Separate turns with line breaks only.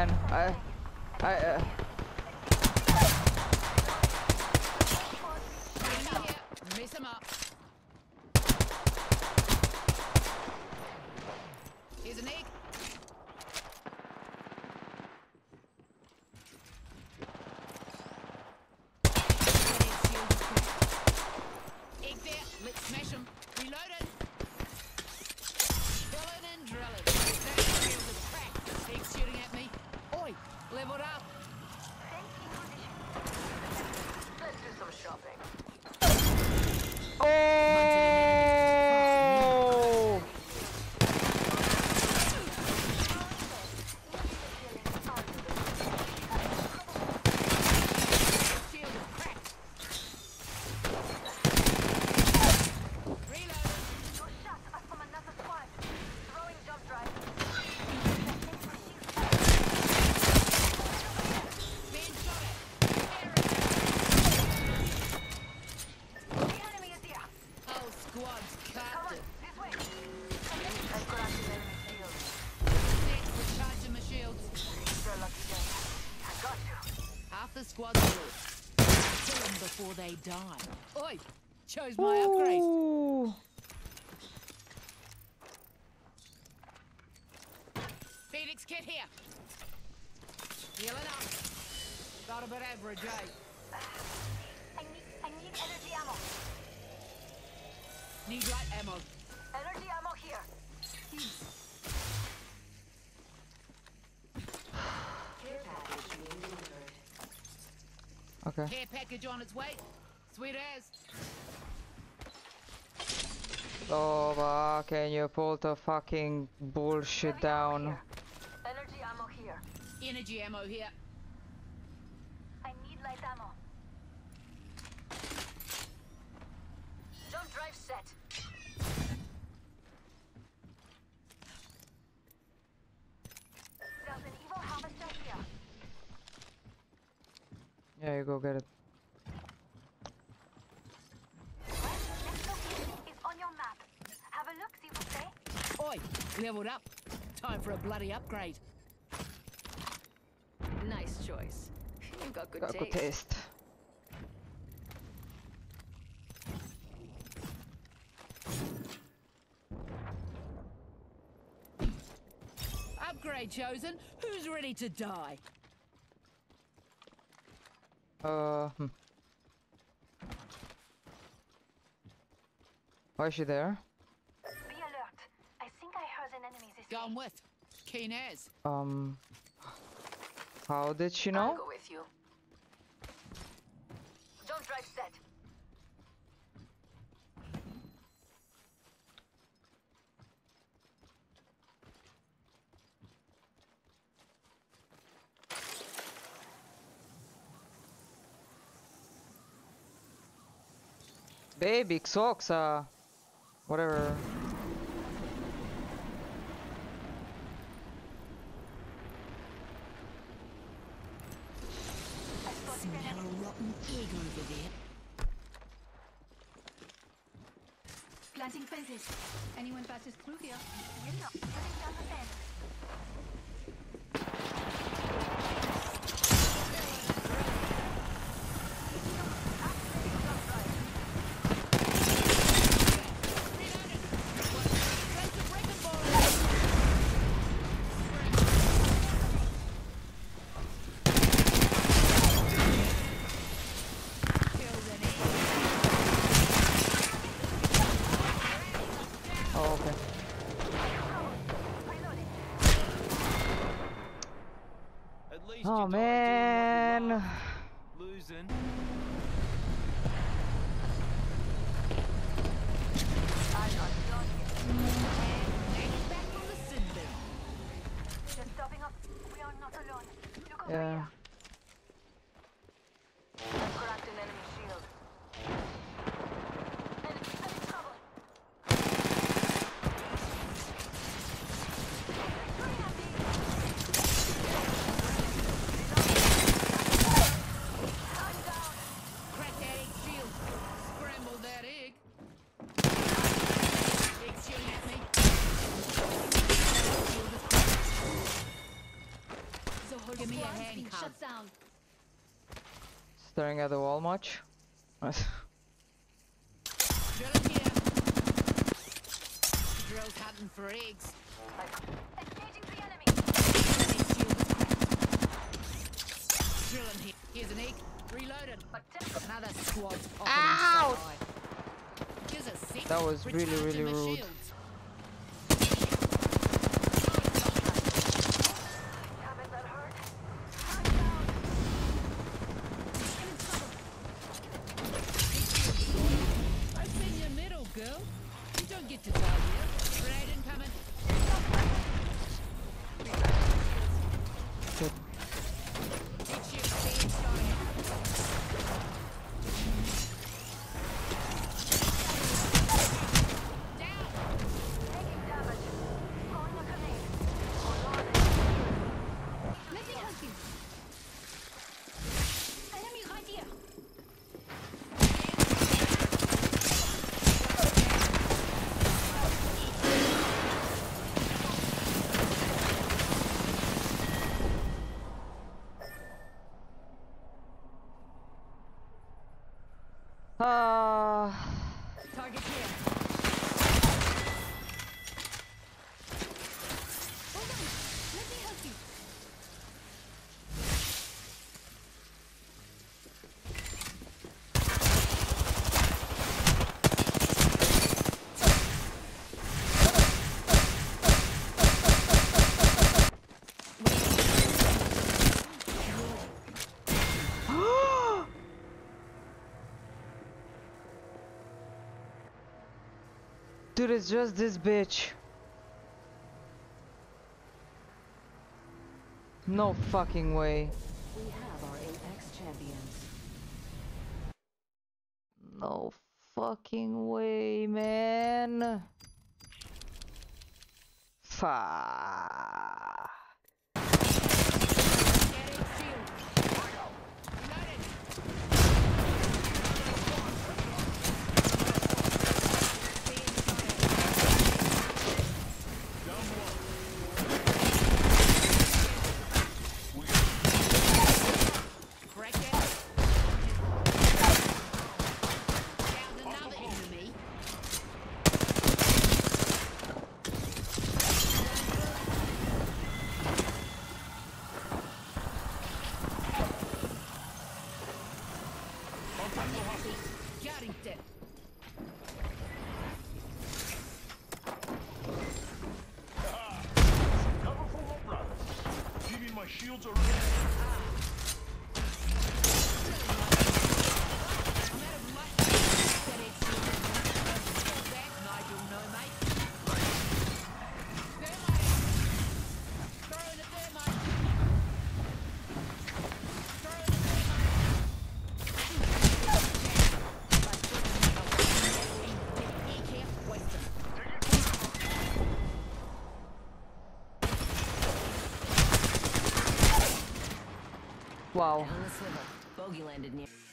man.
Mess him up. Here's an egg. Egg there. Let's smash him. Reload it. Drilling and drilling. That shield is cracked. He's shooting at me. Oi, leveled up.
Let's do some shopping.
Oh!
Shield is cracked. Reload.
Your shots are from another squad. Throwing jump drive.
Ben shot it.
The enemy is here.
Whole squad's
Come
carved
on,
it.
this way. I've got the enemy shield.
Set, recharging my shields.
It's your lucky day. I got you.
Half the squad's lost. Kill them before they die. Oi! Chose my upgrade.
Ooh.
Phoenix kit here. Healing up. Got a bit average, eh?
I need energy ammo.
Need light ammo.
Energy ammo here. Care package being delivered.
Okay.
Care package on its way. Sweet as.
Lova, can you pull the fucking bullshit
Heavy ammo
down?
here. Energy ammo here.
Energy ammo here.
I need light ammo. Jump drive set. There's an evil harvester here.
Yeah, you go get it.
Next location is on your map. Have a look, see what say.
Oi! Leveled up. Time for a bloody upgrade.
Nice choice. You've got good
Got good taste.
Upgrade chosen. Who's ready to die?
Why is she there?
Be alert. I think I heard an enemy this
Gone with. Keen as.
How did she
I'll
know?
go with you. Jump drive set.
Baby socks, whatever.
Smell a rotten egg over there.
Planting fences. Anyone passes through here?
Putting down the fence.
Oh, okay.
At least
Oh
you died
man.
doing what you love. Losing.
Back from the sin bin.
Just stopping up. We are not alone. Look over
Yeah.
here. I've cracked an enemy shield. Enemy's in trouble. I'm down.
Crack that egg shield. Scramble that egg. Egg shooting at me.
So
your
Alarm's
hand,
been
cuz.
shut down.
Staring at the wall much?
Drilling here. Drill's hunting for eggs.
Engaging the enemy.
Grenade shield is cracked. Drilling here. Here's an egg. Reloaded. Another squad's popping
Ow!
inside. Here's a sec.
That was really,
Recharging
really
my
rude.
shields.
Damn it, that hurt.
I've seen your medal, girl. You don't get to die here. Grenade incoming.
Good.
Big shield being shot at. Down.
Taking damage. Throwing a grenade.
Let me help you. Enemy right here.
Target here.
Hold on. Let me help you.
Dude, it's just this bitch. No fucking way.
We have our Apex champions.
No fucking way, man. Fuck.
Getting shield. Reloaded. Crack it. Down another enemy. Getting dead.
Cover for my brothers. Giving my shields a rest.
I'm out of luck. That egg shield. That Nigel, no mate. Thermite. Throwing the thermite. Throwing the thermite. He can't waste it.
Wow.
On the swivel. Bogey landed near.